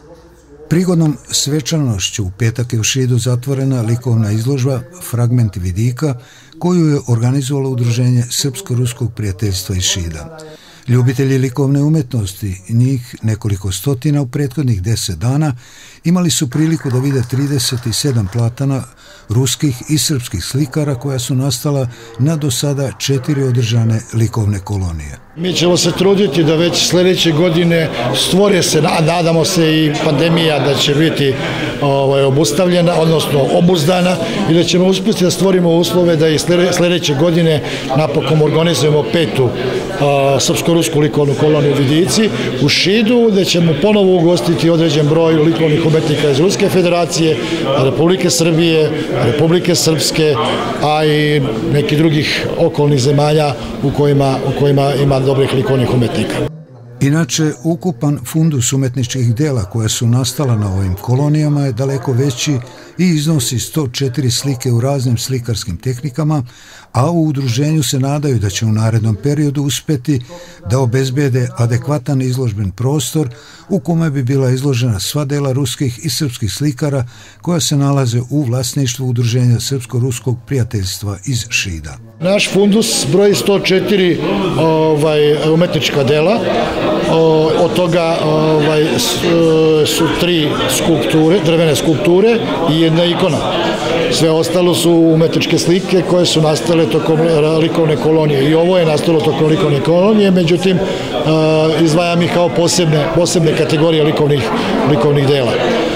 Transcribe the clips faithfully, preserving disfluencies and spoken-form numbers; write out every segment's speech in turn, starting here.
Prigodnom svečanošću u petak je u Šidu zatvorena likovna izložba Fragmenti vidika koju je organizovalo Udruženje Srpsko-ruskog prijateljstva iz Šida. Ljubitelji likovne umetnosti, njih nekoliko stotina u prethodnih deset dana, imali su priliku da vide trideset sedam platana ruskih i srpskih slikara koja su nastala na do sada četiri održane likovne kolonije. Mi ćemo se truditi da već sljedeće godine stvore se, nadamo se i pandemija da će biti ovaj, obustavljena, odnosno obuzdana i da ćemo uspjeti da stvorimo uslove da i sljedeće godine napokon organizujemo petu a, srpsko-rusku likovnu koloniju Vidici u Šidu, gde ćemo ponovo ugostiti određen broj likovnih umetnika iz Ruske federacije, Republike Srbije, Republike Srpske, a i nekih drugih okolnih zemalja u kojima, u kojima ima dobrih likovnih umetnika. Inače, ukupan fundus umetničkih dela koja su nastala na ovim kolonijama je daleko veći i iznosi sto četiri slike u raznim slikarskim tehnikama, a u udruženju se nadaju da će u narednom periodu uspeti da obezbede adekvatan izložben prostor u kome bi bila izložena sva dela ruskih i srpskih slikara koja se nalaze u vlasništvu Udruženja Srpsko-ruskog prijateljstva iz Šida. Naš fundus broji sto četiri ovaj, umetnička dela, o, od toga ovaj, su tri skulpture, drvene skulpture i jedna ikona. Sve ostalo su umetničke slike koje su nastale tokom likovne kolonije i ovo je nastalo tokom likovne kolonije, međutim izdvajam ih kao posebne, posebne kategorije likovnih, likovnih dela.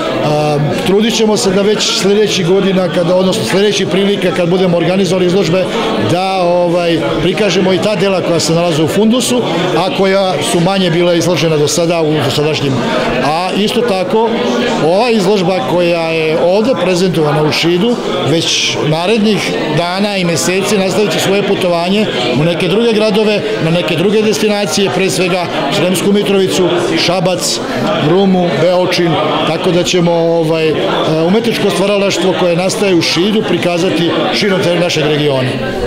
Trudit ćemo se da već sljedećih godina, kada, odnosno sljedećih prilika kad budemo organizovali izložbe, da ovaj, prikažemo i ta dela koja se nalaze u fundusu, a koja su manje bila izložena do sada u dosadašnjim. A isto tako, ova izložba koja je ovdje prezentovana u Šidu, već narednih dana i meseci nastavit će svoje putovanje u neke druge gradove, na neke druge destinacije, pre svega Sremsku Mitrovicu, Šabac, Rumu, Beočin, tako da ćemo ovaj, umetničko stvaralaštvo koje nastaje u Šidu prikazati širom našeg regiona.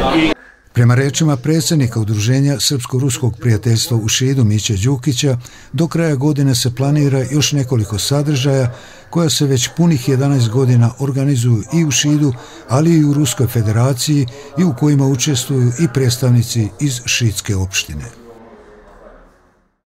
Prema rečima predsjednika Udruženja Srpsko-ruskog prijateljstva u Šidu Miće Đukića, do kraja godine se planira još nekoliko sadržaja koja se već punih jedanaest godina organizuju i u Šidu, ali i u Ruskoj federaciji i u kojima učestvuju i predstavnici iz šidske opštine.